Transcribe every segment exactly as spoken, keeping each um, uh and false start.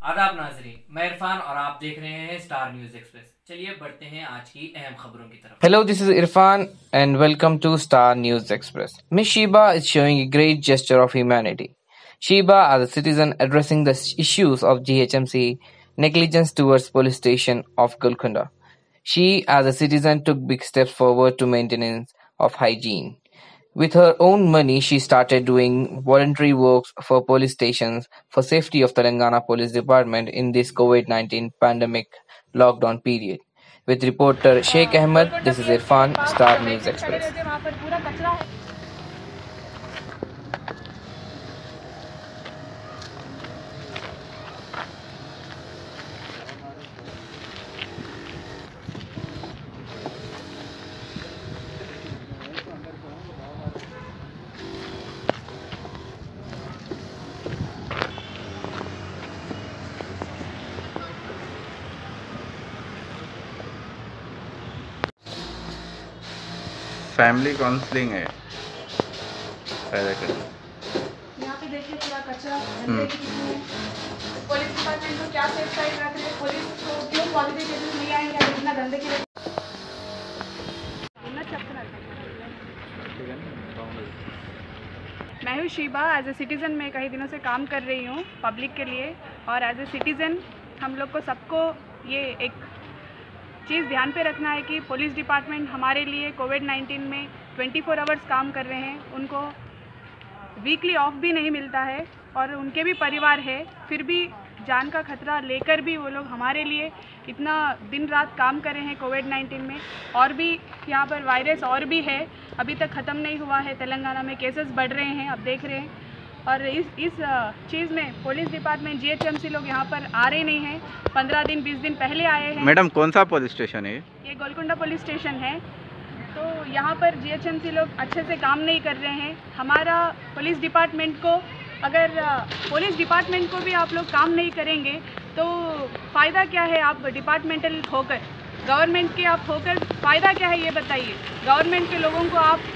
आदाब नाजरीन, मैं इरफान और आप देख रहे हैं स्टार न्यूज एक्सप्रेस। चलिए बढ़ते हैं आज की अहम खबरों की तरफ। Hello, this is Irfan and welcome to Star News Express. Miss Sheba is showing a great gesture of humanity. Sheba, as a citizen addressing the issues of G H M C negligence towards police station of Golconda. She, as a citizen, took big steps forward to maintenance of hygiene. With her own money, she started doing voluntary works for police stations for safety of Telangana Police Department in this COVID nineteen pandemic lockdown period. With reporter Sheikh Ahmed, Golconda this is PHC के Irfan, पास Star जो News vehicle खड़े Express. रहते हैं वहाँ पर पूरा कचरा है। फैमिली काउंसलिंग है यहाँ पे देखिए पूरा कचरा गंदगी कितनी है। पुलिस डिपार्टमेंट को क्या सेफ साइड रख रहे हैं, पुलिस को क्यों पॉजिटिव केसेस नहीं आएंगे अगर इतना गंदगी रहे। मैं हूँ शीबा। एज ए सिटीज़न मैं कई दिनों से काम कर रही हूँ पब्लिक के लिए, और एज ए सिटीज़न हम लोग को सबको ये एक चीज़ ध्यान पे रखना है कि पुलिस डिपार्टमेंट हमारे लिए कोविड नाइन्टीन में ट्वेंटी फोर आवर्स काम कर रहे हैं। उनको वीकली ऑफ भी नहीं मिलता है और उनके भी परिवार है, फिर भी जान का खतरा लेकर भी वो लोग हमारे लिए इतना दिन रात काम कर रहे हैं कोविड नाइन्टीन में। और भी यहाँ पर वायरस और भी है, अभी तक ख़त्म नहीं हुआ है। तेलंगाना में केसेस बढ़ रहे हैं, अब देख रहे हैं। और इस इस चीज़ में पुलिस डिपार्टमेंट जीएचएमसी लोग यहाँ पर आ रहे नहीं हैं। पंद्रह दिन बीस दिन पहले आए हैं। मैडम कौन सा पुलिस स्टेशन है? ये गोलकुंडा पुलिस स्टेशन है। तो यहाँ पर जीएचएमसी लोग अच्छे से काम नहीं कर रहे हैं। हमारा पुलिस डिपार्टमेंट को, अगर पुलिस डिपार्टमेंट को भी आप लोग काम नहीं करेंगे तो फ़ायदा क्या है? आप डिपार्टमेंटल होकर, गवर्नमेंट के आप होकर फ़ायदा क्या है ये बताइए। गवर्नमेंट के लोगों को आप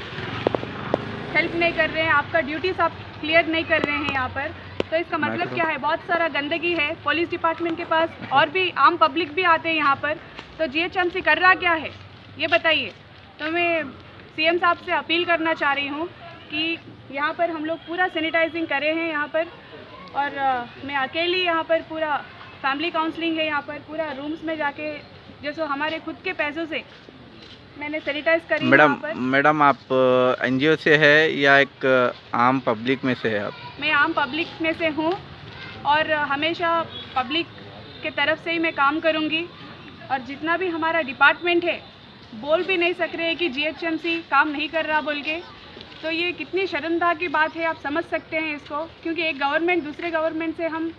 हेल्प नहीं कर रहे हैं, आपका ड्यूटीज़ आप क्लियर नहीं कर रहे हैं यहाँ पर। तो इसका मतलब क्या है? बहुत सारा गंदगी है पुलिस डिपार्टमेंट के पास, और भी आम पब्लिक भी आते हैं यहाँ पर। तो जीएचएमसी कर रहा क्या है ये बताइए। तो मैं सीएम साहब से अपील करना चाह रही हूँ कि यहाँ पर हम लोग पूरा सैनिटाइजिंग करे हैं यहाँ पर, और आ, मैं अकेली यहाँ पर पूरा फैमिली काउंसलिंग है यहाँ पर, पूरा रूम्स में जाके जैसे हमारे खुद के पैसों से मैंने सैनिटाइज करी। मैडम मैडम आप एनजीओ से है या एक आम पब्लिक में से है आप? मैं आम पब्लिक में से हूँ और हमेशा पब्लिक के तरफ से ही मैं काम करूँगी। और जितना भी हमारा डिपार्टमेंट है बोल भी नहीं सक रहे हैं कि जीएचएमसी काम नहीं कर रहा बोल के। तो ये कितनी शर्मनाक की बात है, आप समझ सकते हैं इसको। क्योंकि एक गवर्नमेंट दूसरे गवर्नमेंट से हम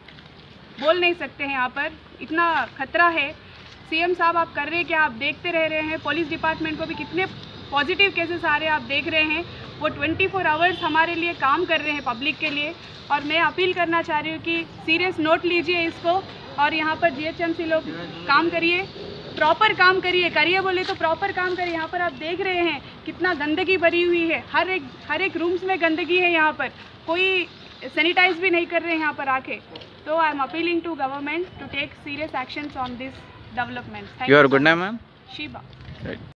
बोल नहीं सकते हैं, यहाँ पर इतना खतरा है। सीएम साहब आप कर रहे क्या? आप देखते रह रहे हैं। पुलिस डिपार्टमेंट को भी कितने पॉजिटिव केसेस आ रहे हैं आप देख रहे हैं। वो ट्वेंटी फोर आवर्स हमारे लिए काम कर रहे हैं पब्लिक के लिए। और मैं अपील करना चाह रही हूँ कि सीरियस नोट लीजिए इसको, और यहाँ पर जीएचएमसी लोग काम करिए, प्रॉपर काम करिए। करिए बोले तो प्रॉपर काम करिए। यहाँ पर आप देख रहे हैं कितना गंदगी भरी हुई है, हर एक हर एक रूम्स में गंदगी है। यहाँ पर कोई सैनिटाइज भी नहीं कर रहे हैं यहाँ पर आके। तो I am appealing to government to take serious actions on this development. Thank Your you. good name, ma'am? Sheba. Right.